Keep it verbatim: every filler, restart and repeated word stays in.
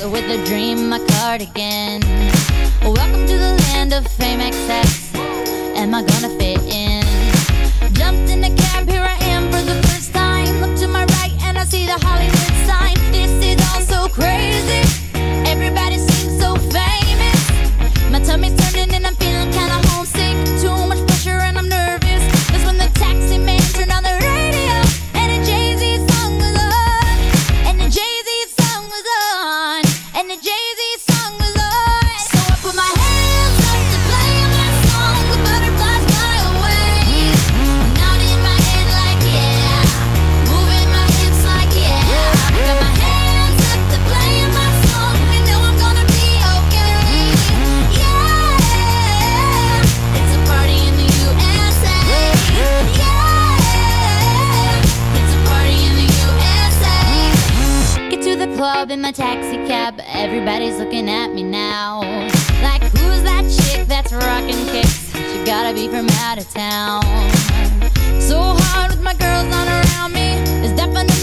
with a dream, my cardigan. Welcome to the land of fame excess. Am I gonna fit in? Jumped in the cab, here I am for the first time. Look to my right and I see the Hollywood sign. This is all so crazy. Everybody seems so famous. My tummy's turning and I'm feeling kinda homesick. Too much pressure and I'm nervous. That's when the taxi man turned on the radio and a Jay-Z song was on. And the Jay-Z song was on. And the Jay-Z song was on. So I put my hands up to play my song with butterflies fly away. Nodding my head like yeah, moving my hips like yeah. Got my hands up to play my song and know I'm gonna be okay. Yeah, it's a party in the U S A. Yeah, it's a party in the U S A. Get to the club in my taxi cab, everybody's looking at me now. Like, who's that chick that's rocking kicks? She gotta be from out of town. So hard with my girls on around me, it's definitely